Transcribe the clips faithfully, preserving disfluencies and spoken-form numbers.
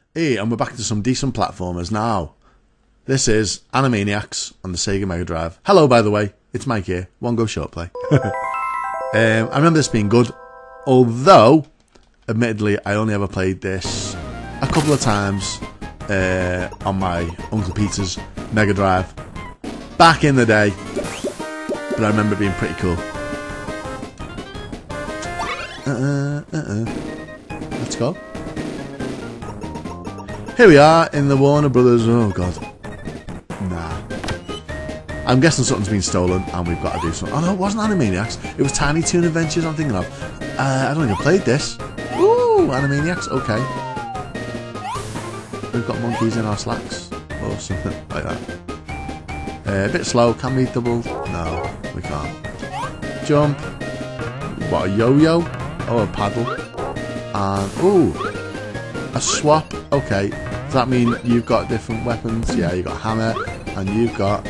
Hey, and we're back to some decent platformers now. This is Animaniacs on the Sega Mega Drive. Hello, by the way, it's Mike here. One Go ShortPlay. um, I remember this being good, although, admittedly, I only ever played this a couple of times uh, on my Uncle Peter's Mega Drive back in the day. But I remember it being pretty cool. Uh-uh, uh-uh. Let's go. Here we are in the Warner Brothers. Oh god. Nah. I'm guessing something's been stolen and we've got to do something. Oh no, it wasn't Animaniacs. It was Tiny Toon Adventures I'm thinking of. Uh, I don't think I played this. Ooh, Animaniacs. Okay. We've got monkeys in our slacks. Or something like that. Uh, a bit slow. Can we double? No, we can't. Jump. What, a yo-yo? Oh, a paddle. And, ooh. A swap. Okay. Does that mean you've got different weapons? Yeah, you've got hammer, and you've got...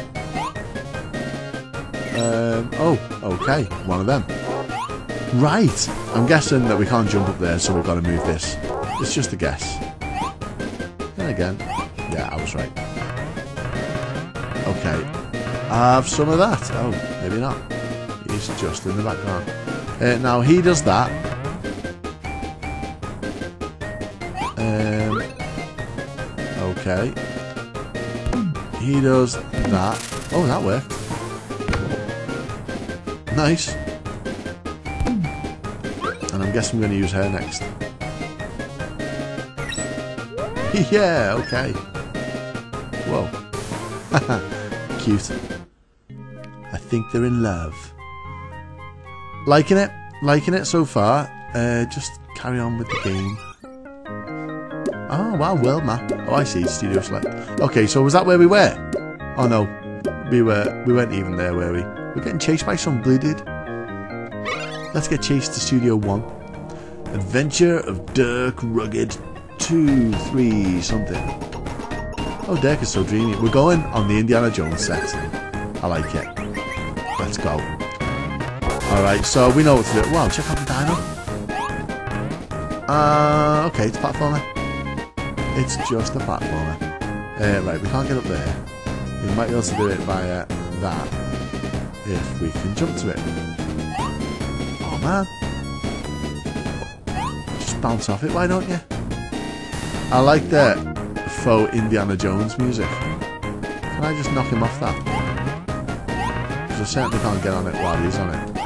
Um, oh, okay, one of them. Right! I'm guessing that we can't jump up there, so we've got to move this. It's just a guess. Then again, yeah, I was right. Okay. Have some of that. Oh, maybe not. He's just in the background. Uh, now, he does that. Um... Okay. He does that. Oh, that worked. Nice. And I'm guessing we're going to use her next. Yeah, okay. Whoa. Cute. I think they're in love. Liking it. Liking it so far. Uh, just carry on with the game. Oh, wow, world map. Oh, I see, studio select. Okay, so was that where we were? Oh, no. We were, we weren't even there, were we? We're getting chased by some blue dude. Let's get chased to Studio one. Adventure of Dirk Rugged two, three, something. Oh, Dirk is so dreamy. We're going on the Indiana Jones set. I like it. Let's go. Alright, so we know what to do. Wow, check out the dino. Uh, okay, it's platformer. It's just a platformer. Uh, right, we can't get up there. We might be able to do it via that if we can jump to it. Oh man. Just bounce off it, why don't you? I like the faux Indiana Jones music. Can I just knock him off that? Because I certainly can't get on it while he's on it.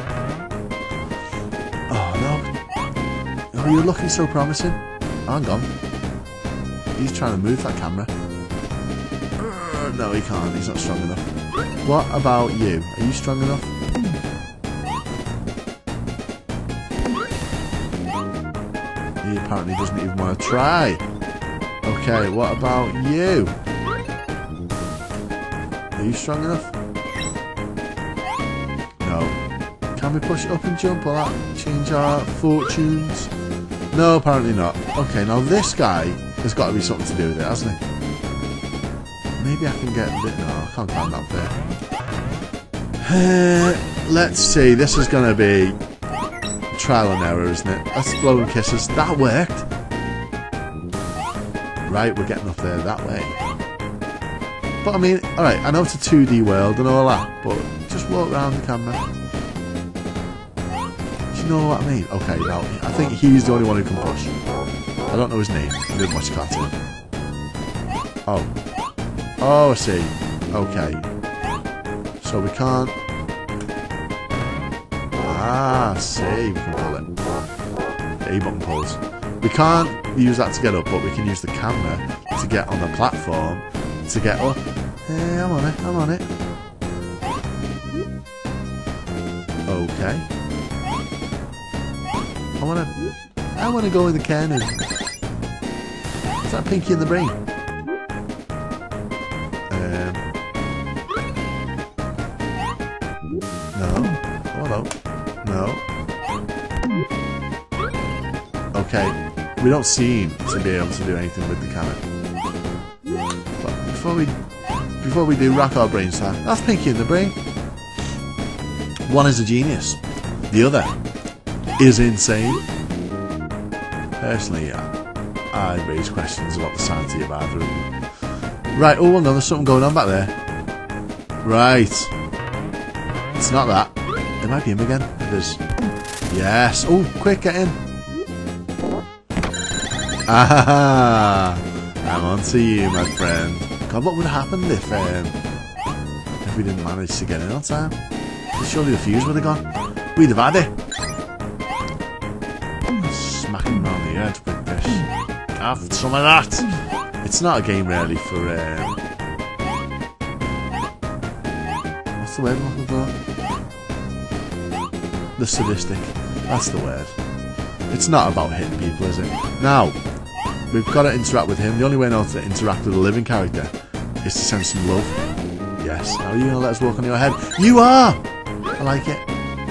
Oh no. Oh, you're looking so promising. Hang on. He's trying to move that camera. Uh, no, he can't. He's not strong enough. What about you? Are you strong enough? He apparently doesn't even want to try. Okay, what about you? Are you strong enough? No. Can we push up and jump? Will that change our fortunes? No, apparently not. Okay, now this guy has got to be something to do with it, hasn't he? Maybe I can get a bit... No, I can't climb that there. Uh, let's see. This is going to be trial and error, isn't it? Let's blow and kisses. That worked. Right, we're getting up there that way. But I mean, alright, I know it's a two D world and all that, but just walk around the camera. Do you know what I mean? Okay, now, I think he's the only one who can push. I don't know his name. I didn't watch cartoon. Oh. Oh, I see. Okay. So we can't... Ah, I see. We can pull it. A button pulls. We can't use that to get up, but we can use the camera to get on the platform to get up. Hey, I'm on it. I'm on it. Okay. I wanna... I wanna go with the cannon. Is that Pinky in the Brain? Um, no. Hello. No. Okay. We don't seem to be able to do anything with the cannon. But before we before we do rock our brains time, that's Pinky in the Brain. One is a genius. The other is insane. Personally, yeah. I raise questions about the sanity of either of them. Right, oh no, there's something going on back there. Right. It's not that. It might be him again. It is. Yes. Oh, quick, get in. Ah, I'm on to you, my friend. God, what would have happened if, um, if we didn't manage to get in on time? Surely the fuse would have gone. We'd have had it. Smack him around the head with this. Have some of that. It's not a game really for. Um, what's the word I'm looking for? The sadistic. That's the word. It's not about hitting people, is it? Now, we've got to interact with him. The only way now to interact with a living character is to send some love. Yes. Now, are you going to let us walk on your head? You are! I like it.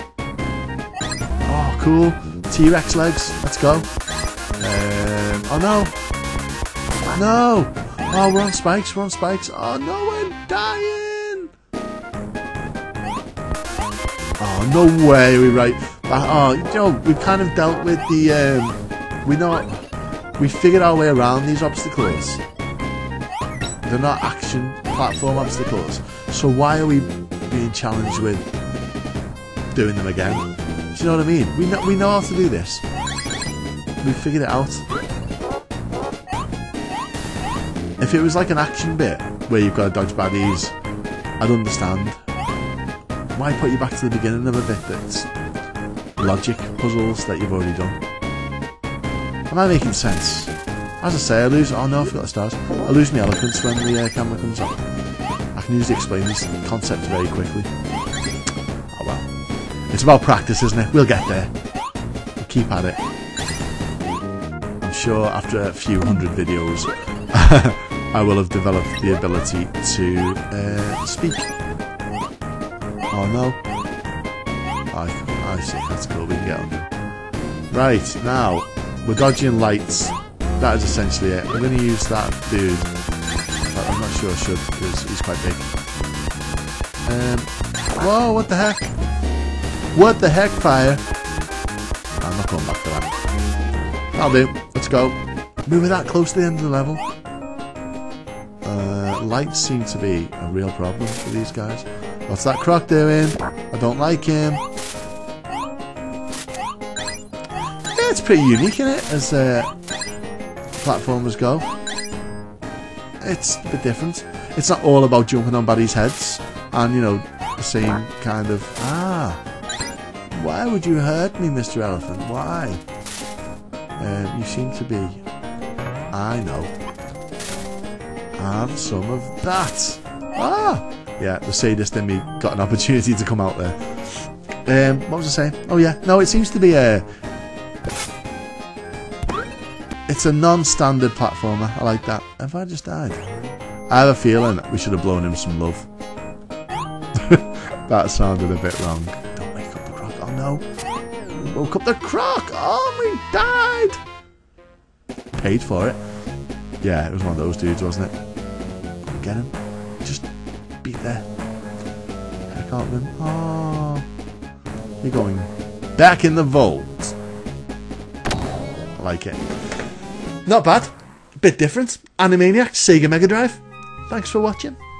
Oh, cool. T-Rex legs. Let's go. Um, oh, no. No. Oh, we're on spikes. We're on spikes. Oh, no, we're dying. Oh, no way. We're right. Oh, you know, we've kind of dealt with the, um, we not, we figured our way around these obstacles. They're not action platform obstacles. So why are we being challenged with doing them again? Do you know what I mean? We know, we know how to do this. We figured it out. If it was like an action bit where you've got to dodge baddies, I'd understand. Why put you back to the beginning of a bit that's logic puzzles that you've already done? Am I making sense? As I say, I lose. Oh no, I forgot the stars. I lose my eloquence when the uh, camera comes on. I can usually explain these concepts very quickly. Oh well. It's about practice, isn't it? We'll get there. We'll keep at it. I'm sure after a few hundred videos, I will have developed the ability to uh, speak. Oh no. I, I see, that's cool, we can get on there. Right, now, we're dodging lights. That is essentially it. I'm going to use that dude. I'm not sure I should, because he's quite big. Um, whoa, what the heck? What the heck, fire? I'm not going back to that. That'll do. Let's go. We were that close to the end of the level. Uh, lights seem to be a real problem for these guys. What's that croc doing? I don't like him. Yeah, it's pretty unique, isn't it? As uh, platformers go. It's a bit different. It's not all about jumping on baddies' heads. And, you know, the same kind of... Ah! Why would you hurt me, Mister Elephant? Why? Um, you seem to be... I know. Have some of that. Ah! Yeah, the sadist in me got an opportunity to come out there. Um, what was I saying? Oh yeah, no, it seems to be a... It's a non-standard platformer. I like that. Have I just died? I have a feeling we should have blown him some love. That sounded a bit wrong. Don't wake up the croc. Oh no. We woke up the croc. Oh, we died. Paid for it. Yeah, it was one of those dudes, wasn't it? Get him. Just beat there. I can't win. Oh. You're going back in the vault. I like it. Not bad. Bit different. Animaniacs, Sega Mega Drive. Thanks for watching.